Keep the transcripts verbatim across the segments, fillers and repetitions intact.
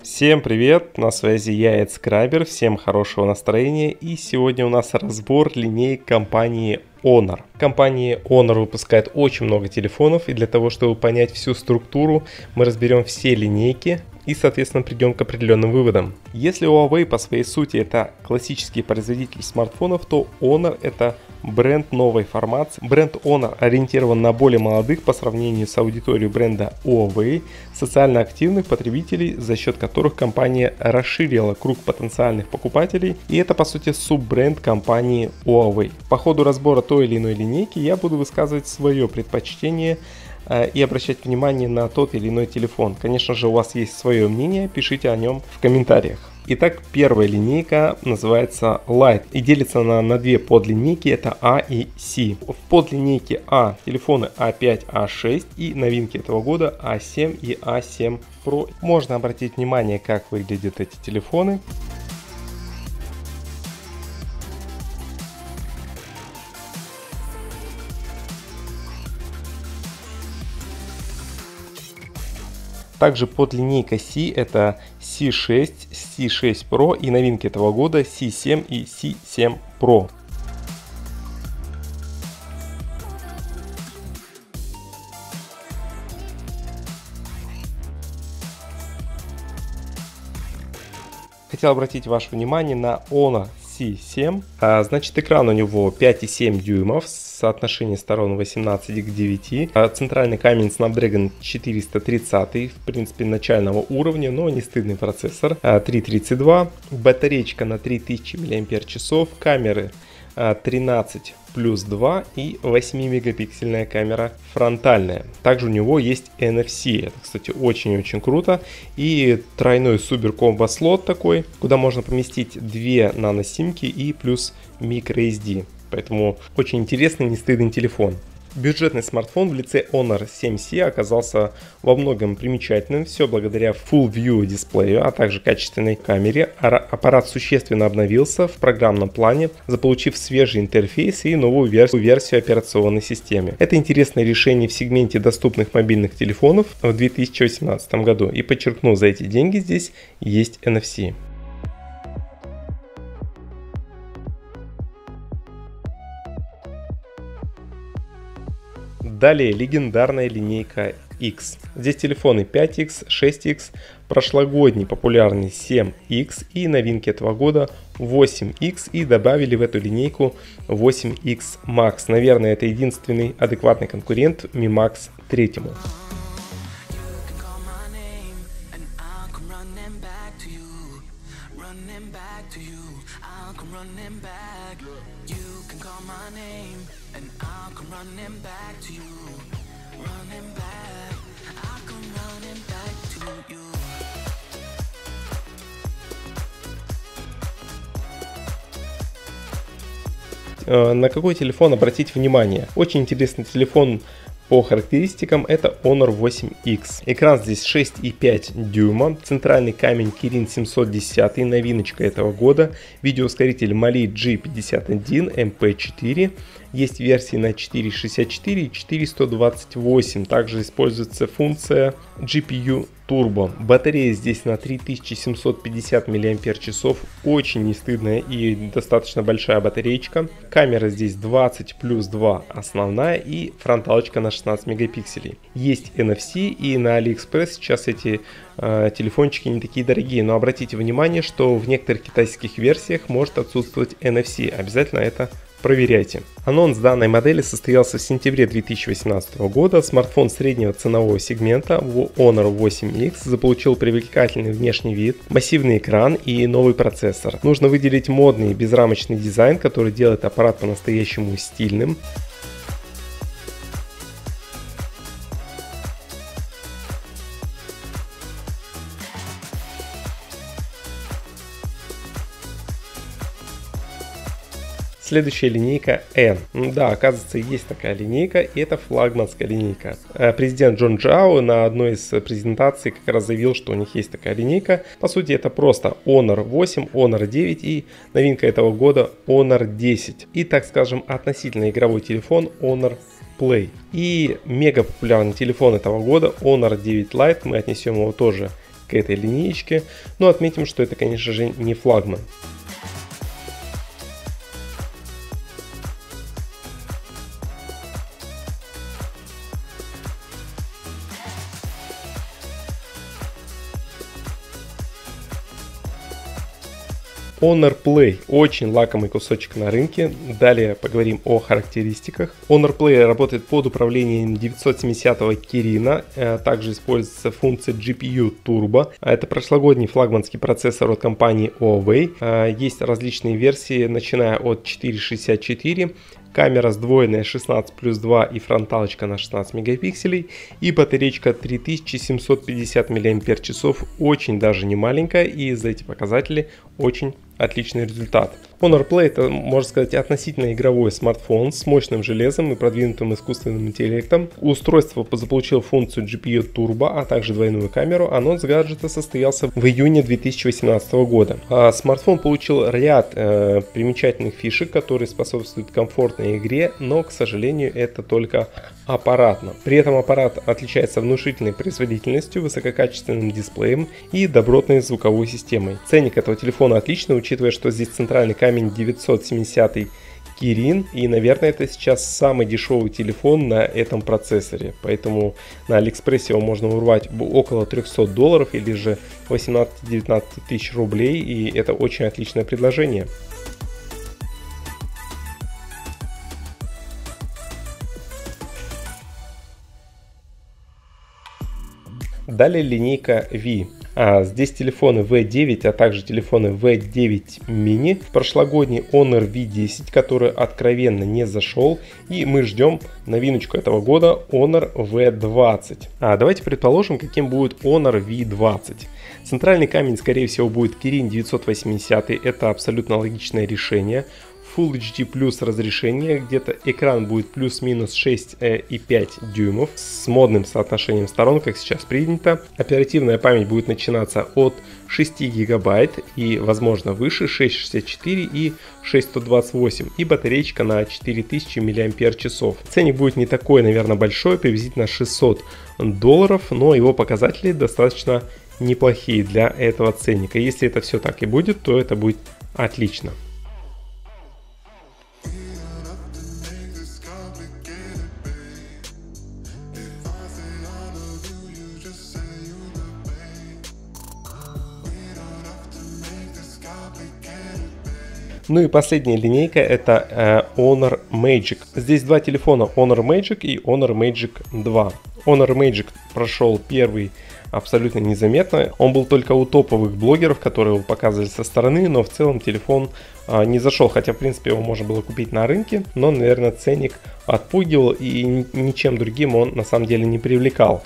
Всем привет, на связи я, Эдскрайбер, всем хорошего настроения, и сегодня у нас разбор линеек компании Honor. Компания Honor выпускает очень много телефонов, и для того, чтобы понять всю структуру, мы разберем все линейки и, соответственно, придем к определенным выводам. Если Huawei по своей сути это классический производитель смартфонов, то Honor это бренд новой формации. Бренд Honor ориентирован на более молодых по сравнению с аудиторией бренда Huawei, социально активных потребителей, за счет которых компания расширила круг потенциальных покупателей, и это по сути суббренд компании Huawei. По ходу разбора той или иной линейки я буду высказывать свое предпочтение э, и обращать внимание на тот или иной телефон. Конечно же, у вас есть свое мнение, пишите о нем в комментариях. Итак, первая линейка называется Lite и делится она на две подлинейки, это А и Си. В подлинейке А телефоны А пять, А шесть и новинки этого года А семь и А семь Pro. Можно обратить внимание, как выглядят эти телефоны. Также подлинейка Си это Си шесть, Си шесть Pro и новинки этого года Си семь и Си семь Pro. Хотел обратить ваше внимание на Honor Си семь. А, значит, экран у него пять и семь дюймов, соотношение сторон восемнадцать к девяти. А, центральный камень Snapdragon четыреста тридцать, в принципе, начального уровня, но не стыдный процессор. А, три тридцать два, батареечка на три тысячи мАч, камеры а, тринадцать плюс два и восьмимегапиксельная камера фронтальная. Также у него есть эн эф си, это, кстати, очень-очень круто. И тройной супер комбо слот такой, куда можно поместить две наносимки и плюс microSD. Поэтому очень интересный, не стыдный телефон. Бюджетный смартфон в лице Honor семь си оказался во многом примечательным, все благодаря Full View дисплею, а также качественной камере. Аппарат существенно обновился в программном плане, заполучив свежий интерфейс и новую версию, версию операционной системы. Это интересное решение в сегменте доступных мобильных телефонов в две тысячи восемнадцатом году. И подчеркну, за эти деньги здесь есть эн эф си. Далее легендарная линейка X. Здесь телефоны пять икс, шесть икс, прошлогодний популярный семь икс и новинки этого года восемь икс, и добавили в эту линейку восемь икс Max. Наверное, это единственный адекватный конкурент Mi Max три. На какой телефон обратить внимание? Очень интересный телефон по характеристикам, это Honor восемь икс. Экран здесь шесть и пять дюйма, центральный камень Kirin семьсот десять, новиночка этого года, видеоускоритель Mali джи пятьдесят один эм пэ четыре, есть версии на четыреста шестьдесят четыре и четыреста двадцать восемь, также используется функция джи пи ю Turbo. Батарея здесь на три тысячи семьсот пятьдесят мАч, очень не стыдная и достаточно большая батареечка. Камера здесь двадцать плюс два основная и фронталочка на шестнадцать мегапикселей. Есть эн эф си, и на AliExpress сейчас эти э, телефончики не такие дорогие, но обратите внимание, что в некоторых китайских версиях может отсутствовать эн эф си, обязательно это проверяйте. Анонс данной модели состоялся в сентябре две тысячи восемнадцатого года. Смартфон среднего ценового сегмента Honor восемь икс заполучил привлекательный внешний вид, массивный экран и новый процессор. Нужно выделить модный безрамочный дизайн, который делает аппарат по-настоящему стильным. Следующая линейка N. Да, оказывается, есть такая линейка, и это флагманская линейка. Президент Джон Чжао на одной из презентаций как раз заявил, что у них есть такая линейка. По сути, это просто Honor восемь, Honor девять и новинка этого года Honor десять. И, так скажем, относительно игровой телефон Honor Play. И мега популярный телефон этого года Honor девять Lite, мы отнесем его тоже к этой линеечке, но отметим, что это, конечно же, не флагман. Honor Play – очень лакомый кусочек на рынке. Далее поговорим о характеристиках. Honor Play работает под управлением девятьсот семидесятого Kirin. Также используется функция джи пи ю Turbo. Это прошлогодний флагманский процессор от компании Huawei. Есть различные версии, начиная от четыреста шестьдесят четыре. Камера сдвоенная шестнадцать плюс два и фронталочка на шестнадцать мегапикселей. И батареечка три тысячи семьсот пятьдесят мАч. Очень даже не маленькая, и за эти показатели очень отличный результат. Honor Play — это, можно сказать, относительно игровой смартфон с мощным железом и продвинутым искусственным интеллектом. Устройство заполучило функцию джи пи ю Turbo, а также двойную камеру. Анонс гаджета состоялся в июне две тысячи восемнадцатого года. А смартфон получил ряд э, примечательных фишек, которые способствуют комфортной игре, но, к сожалению, это только аппаратно. При этом аппарат отличается внушительной производительностью, высококачественным дисплеем и добротной звуковой системой. Ценник этого телефона отличный, учитывая, что здесь центральный камень девятьсот семидесятый Kirin, и, наверное, это сейчас самый дешевый телефон на этом процессоре, поэтому на Алиэкспрессе его можно урвать около трёхсот долларов или же восемнадцать-девятнадцать тысяч рублей, и это очень отличное предложение. Далее линейка ви. А, здесь телефоны ви девять, а также телефоны ви девять mini. Прошлогодний Honor ви десять, который откровенно не зашел. И мы ждем новиночку этого года Honor ви двадцать. А, давайте предположим, каким будет Honor ви двадцать. Центральный камень, скорее всего, будет Kirin девятьсот восемьдесят. Это абсолютно логичное решение. Full эйч ди плюс разрешение, где-то экран будет плюс-минус шесть и пять дюймов с модным соотношением сторон, как сейчас принято. Оперативная память будет начинаться от шести гигабайт и, возможно, выше, шестьсот шестьдесят четыре и шестьсот двадцать восемь, и батареечка на четыре тысячи мАч. Ценник будет не такой, наверное, большой, приблизительно шестьсот долларов, но его показатели достаточно неплохие для этого ценника. Если это все так и будет, то это будет отлично. Ну и последняя линейка — это э, Honor Magic. Здесь два телефона, Honor Magic и Honor Magic два. Honor Magic прошел первый абсолютно незаметно. Он был только у топовых блогеров, которые его показывали со стороны, но в целом телефон э, не зашел. Хотя, в принципе, его можно было купить на рынке, но, наверное, ценник отпугивал, и ничем другим он на самом деле не привлекал.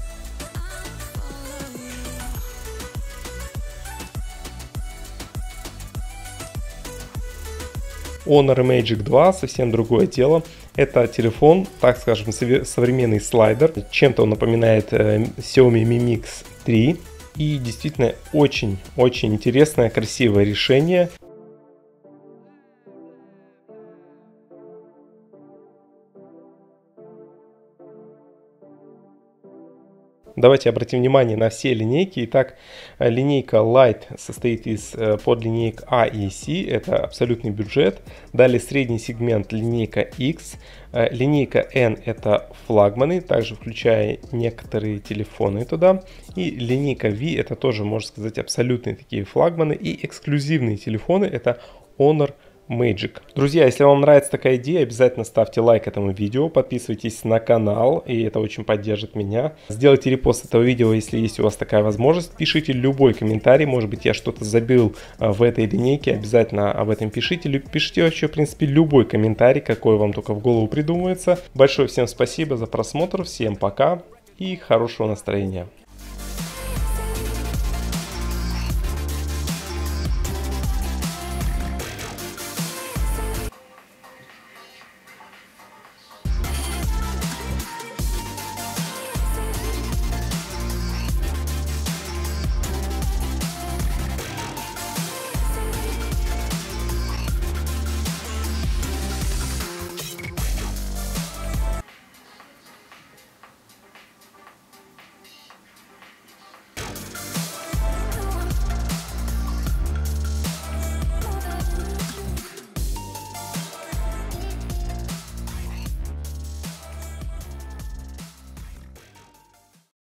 Honor Magic два совсем другое дело. Это телефон, так скажем, современный слайдер. Чем-то он напоминает э, Xiaomi Mi Mix три. И действительно очень-очень интересное, красивое решение. Давайте обратим внимание на все линейки. Итак, линейка Lite состоит из подлинеек А и Си, это абсолютный бюджет. Далее средний сегмент линейка X. Линейка N это флагманы, также включая некоторые телефоны туда. И линейка V это тоже, можно сказать, абсолютные такие флагманы. И эксклюзивные телефоны это Honor Magic. Друзья, если вам нравится такая идея, обязательно ставьте лайк этому видео, подписывайтесь на канал, и это очень поддержит меня. Сделайте репост этого видео, если есть у вас такая возможность. Пишите любой комментарий, может быть, я что-то забил в этой линейке, обязательно об этом пишите. Пишите вообще, в принципе, любой комментарий, какой вам только в голову придумается. Большое всем спасибо за просмотр, всем пока и хорошего настроения.